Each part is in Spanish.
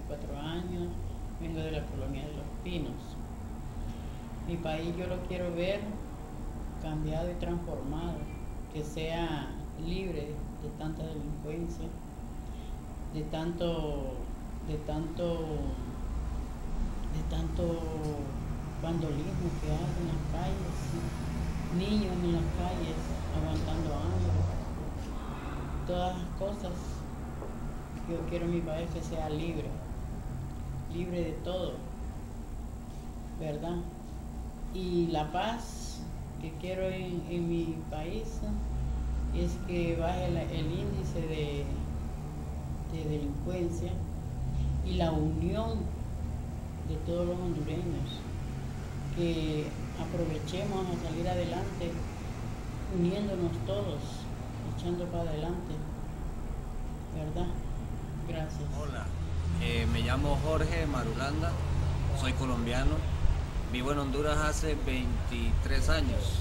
24 años, vengo de la colonia de Los Pinos. Mi país yo lo quiero ver cambiado y transformado, que sea libre de tanta delincuencia, de tanto vandolismo que hay en las calles, niños en las calles aguantando hambre, todas las cosas. Yo quiero mi país que sea libre de todo, ¿verdad? Y la paz que quiero en mi país es que baje el índice de delincuencia y la unión de todos los hondureños, que aprovechemos a salir adelante uniéndonos todos, echando para adelante, ¿verdad? Gracias. Hola, me llamo Jorge Marulanda, soy colombiano, vivo en Honduras hace 23 años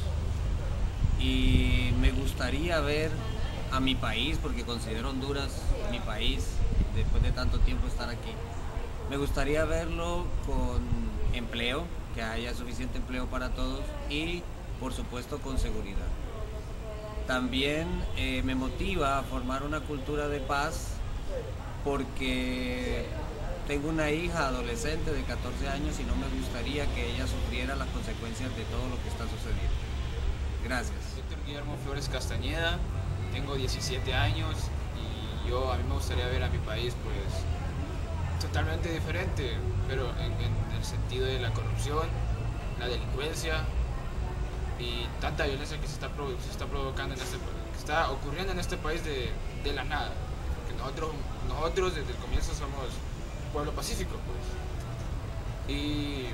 y me gustaría ver a mi país, porque considero Honduras mi país después de tanto tiempo estar aquí. Me gustaría verlo con empleo, que haya suficiente empleo para todos y por supuesto con seguridad. También me motiva a formar una cultura de paz porque tengo una hija adolescente de 14 años y no me gustaría que ella sufriera las consecuencias de todo lo que está sucediendo. Gracias. Víctor Guillermo Flores Castañeda, tengo 17 años y a mí me gustaría ver a mi país pues totalmente diferente, pero en el sentido de la corrupción, la delincuencia y tanta violencia que se está provocando que está ocurriendo en este país de la nada. Porque nosotros desde el comienzo somos pueblo pacífico, pues. Y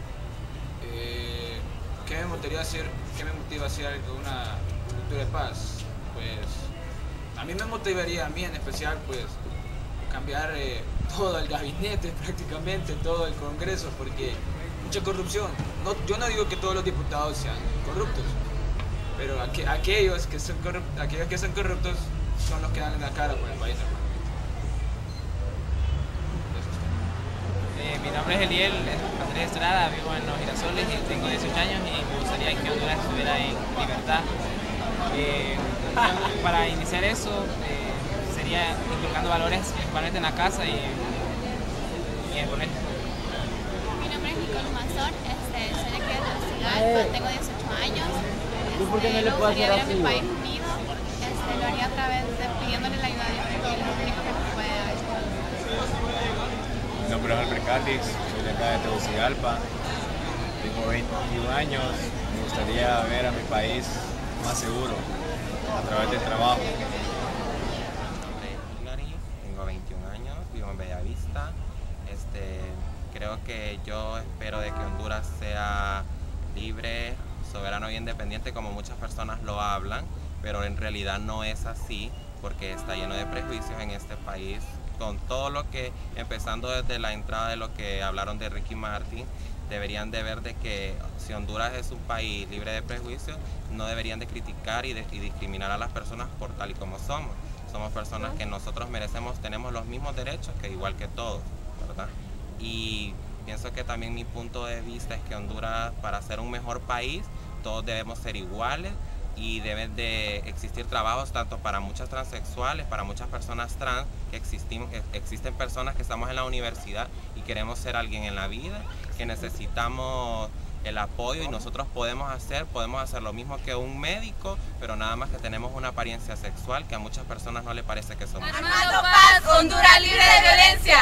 ¿qué me motiva a hacer una cultura de paz? Pues a mí me motivaría, a mí en especial, pues cambiar todo el gabinete, prácticamente todo el Congreso, porque mucha corrupción. Yo no digo que todos los diputados sean corruptos, pero aquellos que son corruptos son los que dan la cara por el país, hermano. Mi nombre es Eliel Andrés Estrada, vivo en Los Girasoles y tengo 18 años y me gustaría que Honduras estuviera en libertad. Para iniciar eso sería inculcando valores principalmente en la casa y en el colegio. Mi nombre es Nicole Mazón, soy de aquí de Tegucigalpa, tengo 18 años. Me gustaría ver a mi país unido, lo haría a través de pidiéndole la ayuda a Dios, porque es lo único que nos puede dar. Mi nombre es Albert Calix, soy de acá de Tegucigalpa, tengo 21 años, me gustaría ver a mi país más seguro a través del trabajo. Mi nombre es Hilary, tengo 21 años, vivo en Bellavista. Creo que yo espero de que Honduras sea libre, soberano y independiente como muchas personas lo hablan, pero en realidad no es así porque está lleno de prejuicios en este país, con todo lo que, empezando desde la entrada de lo que hablaron de Ricky Martin, deberían de ver de que si Honduras es un país libre de prejuicios, no deberían de criticar y discriminar a las personas por tal y como somos. Somos personas que nosotros merecemos, tenemos los mismos derechos que igual que todos, ¿verdad? Y pienso que también mi punto de vista es que Honduras, para ser un mejor país, todos debemos ser iguales y deben de existir trabajos tanto para muchas transexuales, para muchas personas trans, que existen personas que estamos en la universidad y queremos ser alguien en la vida, que necesitamos el apoyo y nosotros podemos hacer lo mismo que un médico, pero nada más que tenemos una apariencia sexual que a muchas personas no les parece que somos. Armando paz, Honduras libre de violencia.